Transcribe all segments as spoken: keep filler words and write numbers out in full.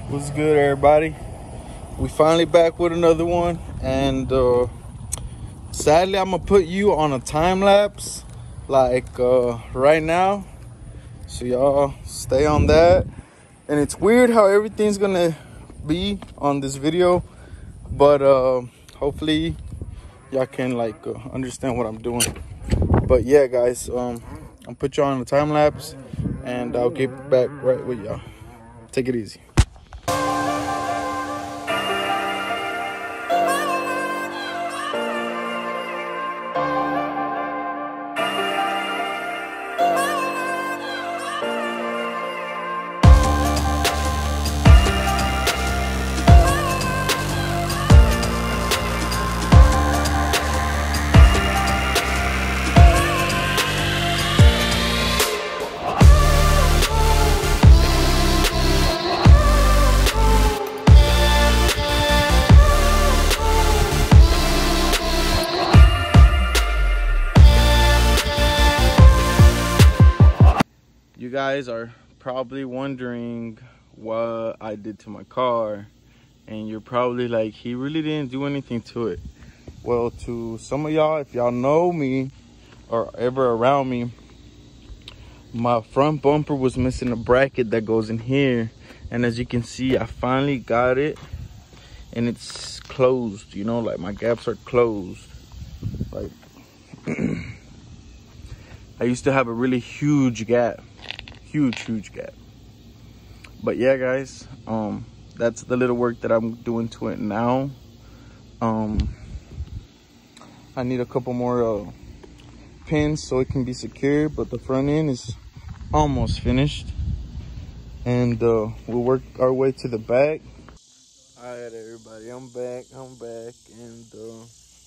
What's good, everybody? We finally back with another one, and uh sadly I'm gonna put you on a time lapse like uh right now, so y'all stay on that. And it's weird how everything's gonna be on this video, but uh hopefully y'all can like uh, understand what I'm doing. But yeah, guys, um I'll put y'all on a time lapse and I'll get back right with y'all. Take it easy. You guys are probably wondering what I did to my car, and you're probably like, he really didn't do anything to it. Well, to some of y'all, if y'all know me or ever around me, my front bumper was missing a bracket that goes in here, and as you can see, I finally got it, and it's closed. You know, like my gaps are closed. Like I used to have a really huge gap. Huge huge gap. But yeah, guys, um that's the little work that I'm doing to it now. um I need a couple more uh, pins so it can be secure, but the front end is almost finished, and uh we'll work our way to the back. All right, everybody, I'm back I'm back and uh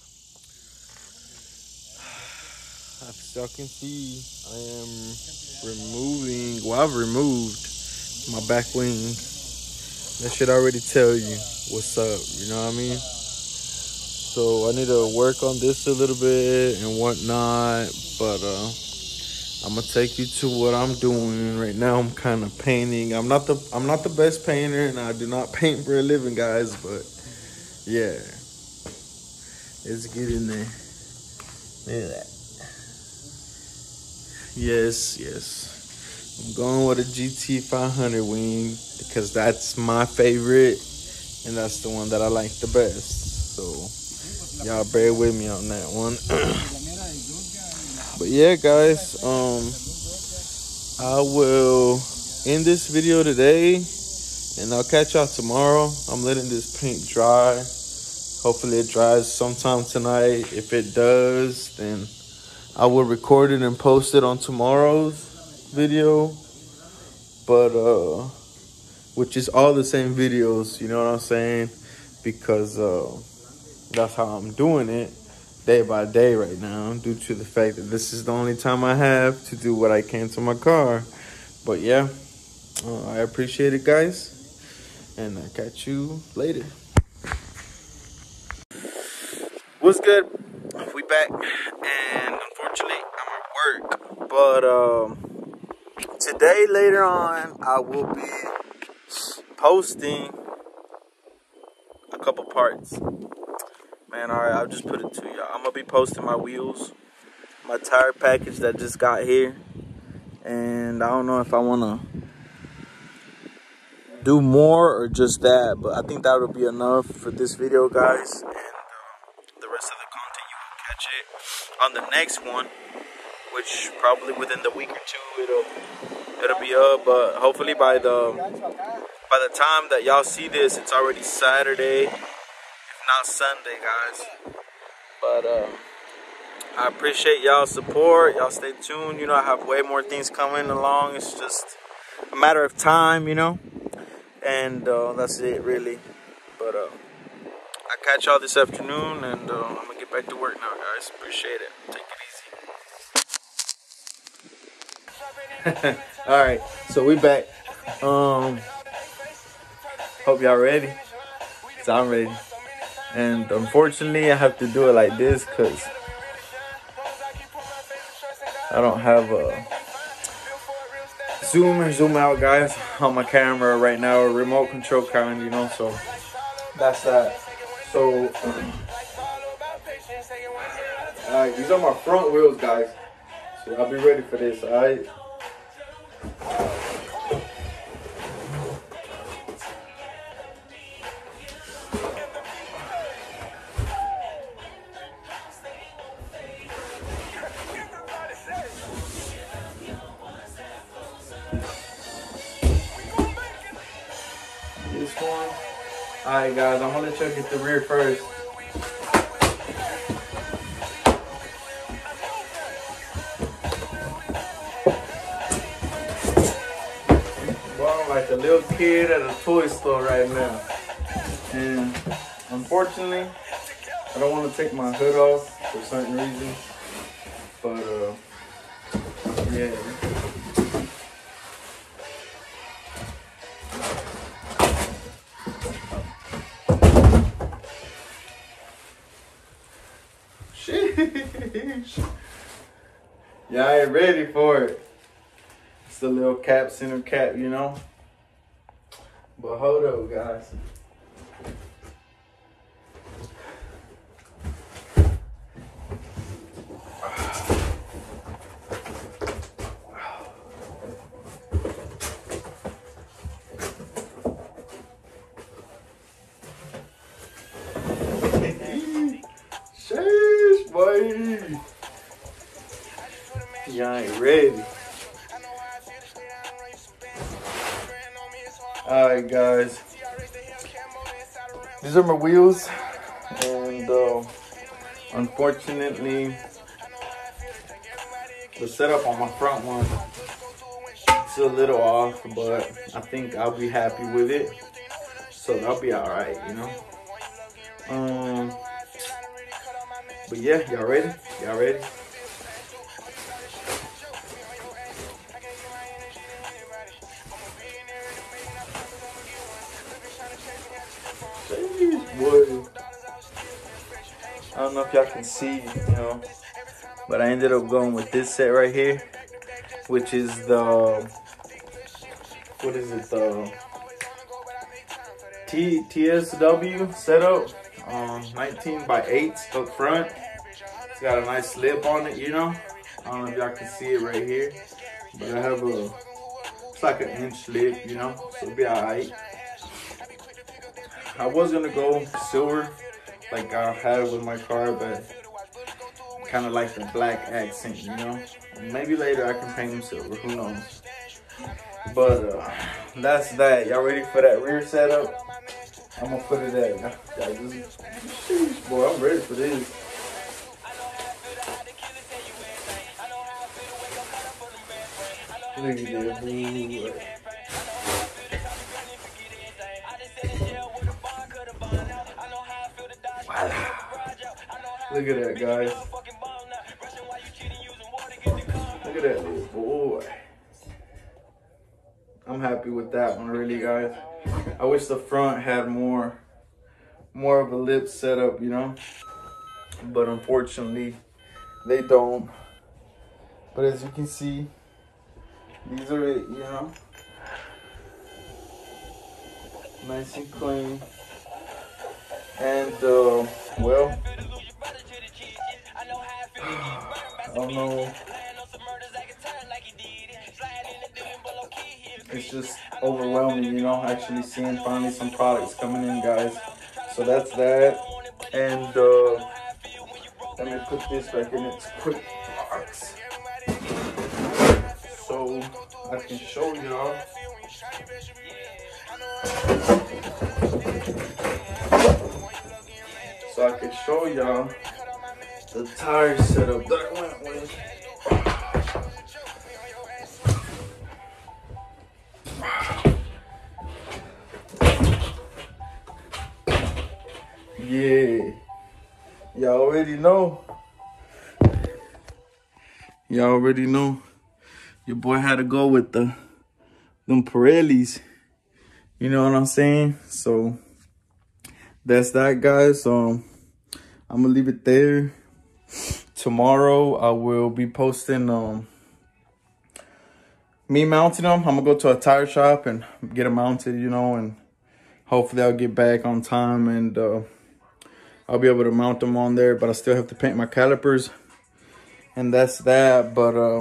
as y'all can see, I am removing, well, I've removed my back wing. That should already tell you what's up, you know what I mean? So I need to work on this a little bit and whatnot, but uh, I'm gonna take you to what I'm doing right now. I'm kind of painting. I'm not the I'm not the best painter, and I do not paint for a living, guys, but yeah, let's get in there. Look at that. Yes, yes. I'm going with a G T five hundred wing because that's my favorite, and that's the one that I like the best. So y'all bear with me on that one. But yeah, guys, um, I will end this video today, and I'll catch y'all tomorrow. I'm letting this paint dry. Hopefully it dries sometime tonight. If it does, then I will record it and post it on tomorrow's video, but uh, which is all the same videos, you know what I'm saying? Because uh, that's how I'm doing it day by day right now, due to the fact that this is the only time I have to do what I can to my car. But yeah, uh, I appreciate it, guys, and I'll catch you later. What's good? We back, and unfortunately I'm at work, but um today later on I will be posting a couple parts. Man, all right, I'll just put it to y'all. I'm gonna be posting my wheels, my tire package that just got here, and I don't know if I want to do more or just that, but I think that will be enough for this video, guys. On the next one, which probably within the week or two it'll it'll be up, but hopefully by the by the time that y'all see this, it's already Saturday, if not Sunday, guys. But uh I appreciate y'all's support. Y'all stay tuned. You know, I have way more things coming along. It's just a matter of time, you know, and uh that's it, really. But uh I'll catch y'all this afternoon, and uh, I'm gonna get back to work now, guys. Appreciate it. Take it easy. All right, so we back. Um, hope y'all ready, cause I'm ready. And unfortunately, I have to do it like this, cause I don't have a zoom and zoom out, guys, on my camera right now, a remote control kind, you know, so that's that. So, alright, these are my front wheels, guys, so I'll be ready for this, alright? This one. Alright guys, I'm gonna let y'all get the rear first. Well, I'm like a little kid at a toy store right now. And unfortunately, I don't want to take my hood off for certain reasons. But uh yeah. Y'all ain't ready for it. It's a little cap, center cap, you know. But hold up, guys. Sheesh, boy. Y'all ain't ready. Alright, guys. These are my wheels. And uh, unfortunately, the setup on my front one is a little off, but I think I'll be happy with it. So that'll be alright, you know. Um, but yeah, y'all ready? Y'all ready? Jeez, boy. I don't know if y'all can see, you know, but I ended up going with this set right here, which is the, what is it, the T T S W setup, um, nineteen by eight up front. It's got a nice lip on it, you know. I don't know if y'all can see it right here, but I have a, it's like an inch lip, you know, so it'll be alright. I was gonna go silver, like I had with my car, but kind of like the black accent, you know. Maybe later I can paint them silver, who knows. But uh, that's that. Y'all ready for that rear setup? I'm gonna put it at. Sheesh, boy, I'm ready for this. Look at that, boy. Look at that, guys. Look at that little boy. I'm happy with that one, really, guys. I wish the front had more, more of a lip setup, you know. But unfortunately, they don't. But as you can see, these are it, you know. Nice and clean. And, uh, well, I don't know. It's just overwhelming, you know, actually seeing finally some products coming in, guys. So that's that. And uh, let me put this back in its quick box so I can show y'all. So I can show y'all the tire setup that I went with. Yeah, y'all already know. Y'all already know. Your boy had to go with the them Pirellis. You know what I'm saying? So that's that, guys. Um, I'm gonna leave it there. Tomorrow I will be posting um me mounting them, I'm gonna go to a tire shop and get them mounted, you know, and hopefully I'll get back on time and uh, I'll be able to mount them on there, but I still have to paint my calipers, and that's that. But uh,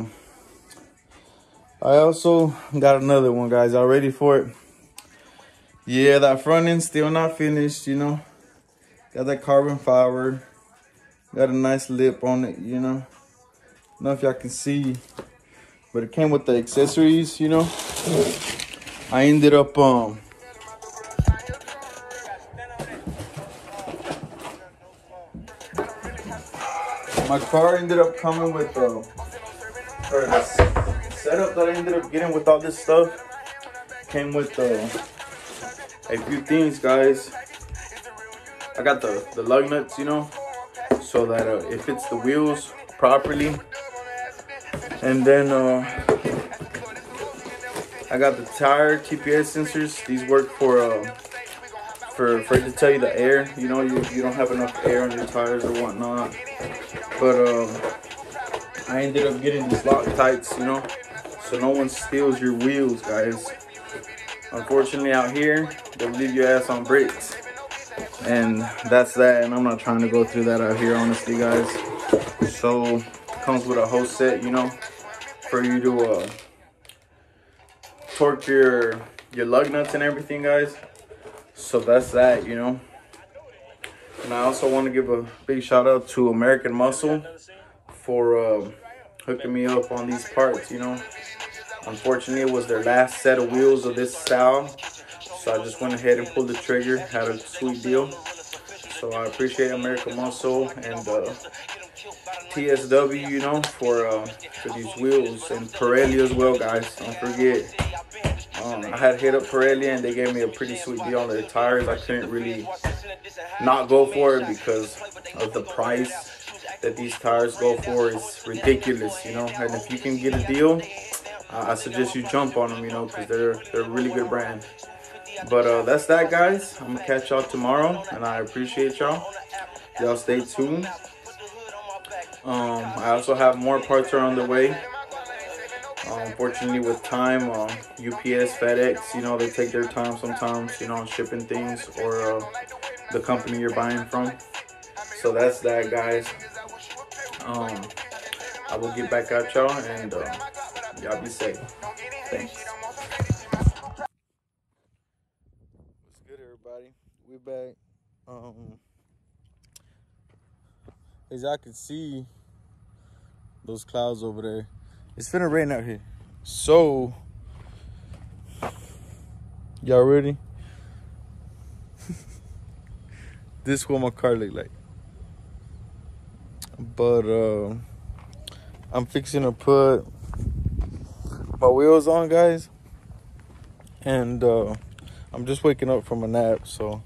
I also got another one, guys. Y'all ready for it? Yeah, that front end still not finished, you know. Got that carbon fiber. Got a nice lip on it, you know. I don't know if y'all can see, but it came with the accessories, you know. I ended up, um, my car ended up coming with, uh, or the setup that I ended up getting with all this stuff came with, uh, a few things, guys. I got the, the lug nuts, you know, so that uh, it fits the wheels properly. And then uh, I got the tire T P S sensors. These work for uh, for for it to tell you the air. You know, you, you don't have enough air on your tires or whatnot. But uh, I ended up getting these Loctites, you know, so no one steals your wheels, guys. Unfortunately, out here, they'll leave your ass on bricks. And that's that, and I'm not trying to go through that out here, honestly, guys. So, it comes with a whole set, you know, for you to uh, torque your, your lug nuts and everything, guys. So, that's that, you know. And I also want to give a big shout out to American Muscle for uh, hooking me up on these parts, you know. Unfortunately, it was their last set of wheels of this style, so I just went ahead and pulled the trigger. Had a sweet deal, so I appreciate American Muscle and uh, T S W, you know, for uh, for these wheels, and Pirelli as well, guys. Don't forget. Um, I had hit up Pirelli and they gave me a pretty sweet deal on their tires. I couldn't really not go for it because of the price that these tires go for is ridiculous, you know. And if you can get a deal, I suggest you jump on them, you know, because they're, they're a really good brand. But uh, that's that, guys. I'm going to catch y'all tomorrow, and I appreciate y'all. Y'all stay tuned. Um, I also have more parts are on the way. Uh, unfortunately, with time, uh, U P S, FedEx, you know, they take their time sometimes, you know, shipping things, or uh, the company you're buying from. So that's that, guys. Um, I will get back at y'all, and uh, y'all be safe. Thanks. What's good, everybody? We back. Um, as y'all can see, those clouds over there. It's finna rain out here. So, y'all ready? This is what my car look like. But uh, I'm fixing to put my wheels on, guys, and uh, I'm just waking up from a nap, so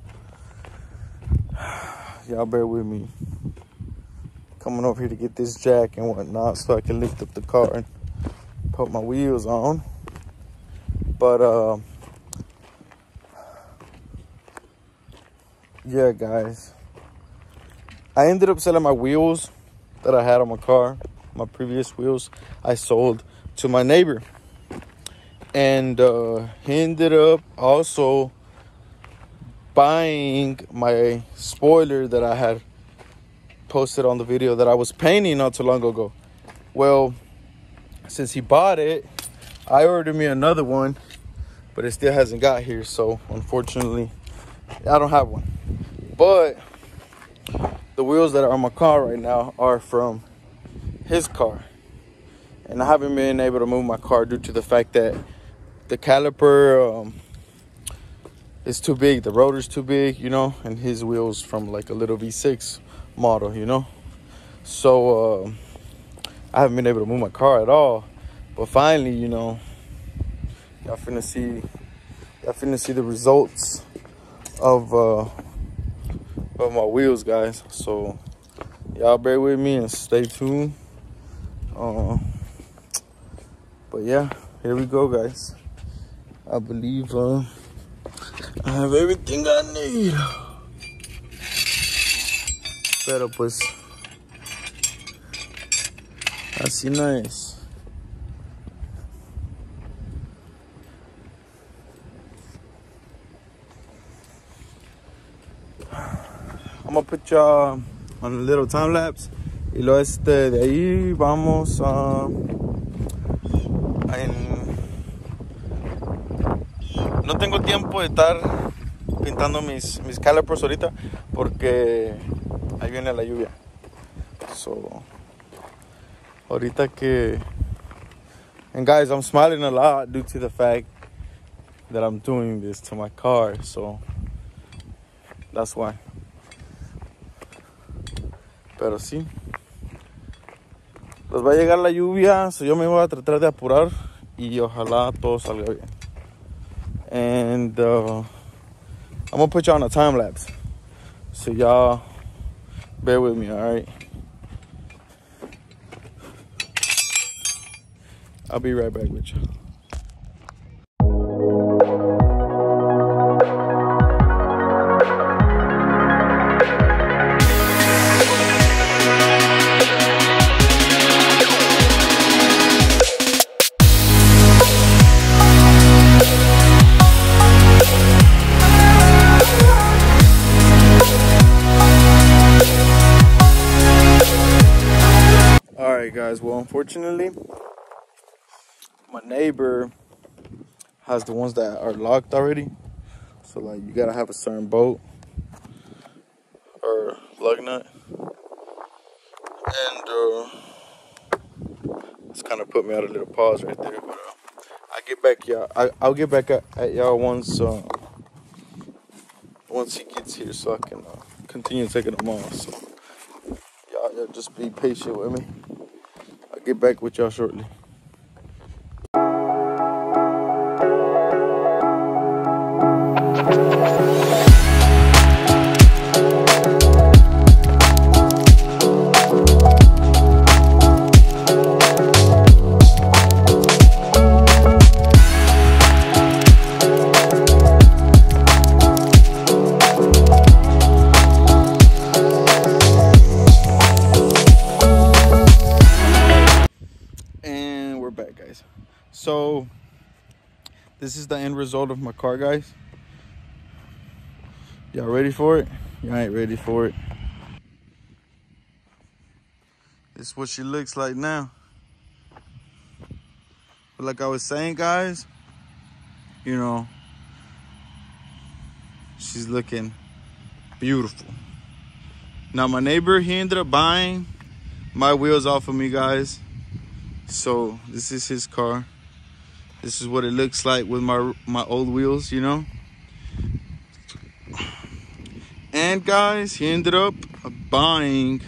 y'all bear with me. Coming over here to get this jack and whatnot so I can lift up the car and put my wheels on. But uh, yeah, guys, I ended up selling my wheels that I had on my car. My previous wheels I sold to my neighbor, and uh, he ended up also buying my spoiler that I had posted on the video that I was painting not too long ago. Well, since he bought it, I ordered me another one, but it still hasn't got here, so unfortunately I don't have one. But the wheels that are on my car right now are from his car, and I haven't been able to move my car due to the fact that the caliper um, is too big, the rotor's too big, you know, and his wheels from like a little V six model, you know. So uh, I haven't been able to move my car at all. But finally, you know, y'all finna see, y'all finna see the results of uh, of my wheels, guys. So y'all bear with me and stay tuned. Uh, but yeah, here we go, guys. I believe uh, I have everything I need. Pero pues, así nice. I'm gonna put y'all on a little time lapse. Y luego este, de ahí vamos a... En, no tengo tiempo de estar pintando mis, mis calipers ahorita porque ahí viene la lluvia. So, ahorita que... And guys, I'm smiling a lot due to the fact that I'm doing this to my car. So, that's why. Pero sí. Les va a llegar la lluvia, so yo me voy a tratar de apurar y ojalá todo salga bien. And uh, I'm gonna put you on a time lapse, so y'all bear with me, all right? I'll be right back with you. Alright guys, well unfortunately my neighbor has the ones that are locked already. So like you gotta have a certain bolt or lug nut. And uh, it's kind of put me at a little pause right there. But uh, I get back y'all. I I'll get back at, at y'all once uh, once he gets here, so I can uh, continue taking them off. So y'all, y'all just be patient with me. I'll get back with y'all shortly. Back guys, so this is the end result of my car, guys. Y'all ready for it? Y'all ain't ready for it. This is what she looks like now. But like I was saying, guys, you know, she's looking beautiful. Now my neighbor, he ended up buying my wheels off of me, guys. So this is his car. This is what it looks like with my my old wheels, you know. And guys, he ended up buying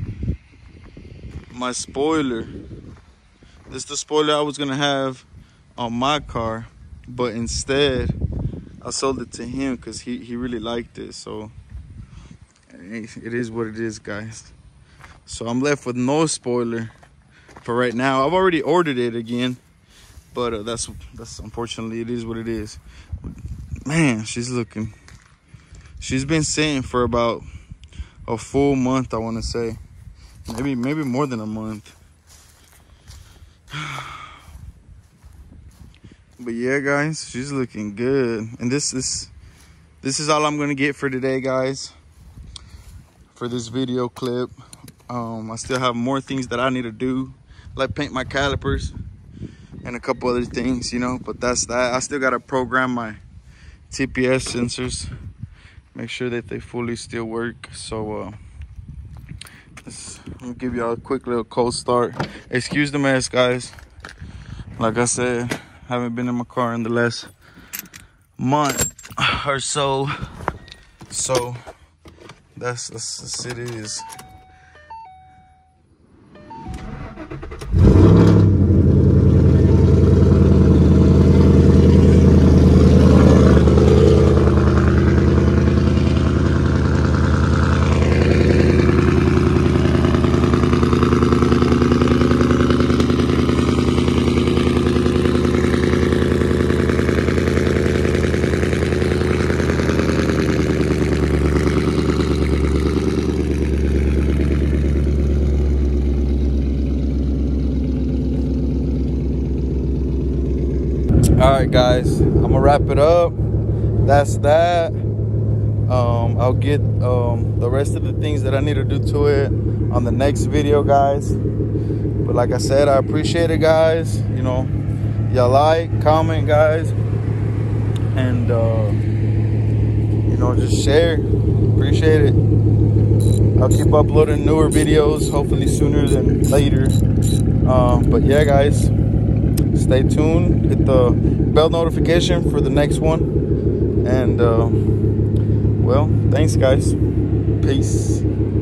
my spoiler. This is the spoiler I was gonna have on my car, but instead I sold it to him because he, he really liked it. So it is what it is, guys. So I'm left with no spoiler for right now. I've already ordered it again, but uh, that's that's unfortunately it is what it is. Man, she's looking. She's been sitting for about a full month, I want to say, maybe maybe more than a month. But yeah, guys, she's looking good. And this is this is all I'm gonna get for today, guys. For this video clip, um, I still have more things that I need to do, like paint my calipers and a couple other things, you know, but that's that. I still got to program my T P S sensors, make sure that they fully still work. So uh let's, I'm gonna give y'all a quick little cold start. Excuse the mess, guys. Like I said, haven't been in my car in the last month or so, so that's that's, that's it is. All right, guys, I'm gonna wrap it up. That's that. Um, I'll get um, the rest of the things that I need to do to it on the next video, guys. But like I said, I appreciate it, guys. You know, y'all like, comment, guys, and uh, you know, just share. Appreciate it. I'll keep uploading newer videos, hopefully sooner than later. Um, but yeah, guys, stay tuned. Hit the bell notification for the next one. And uh, well, thanks, guys. Peace.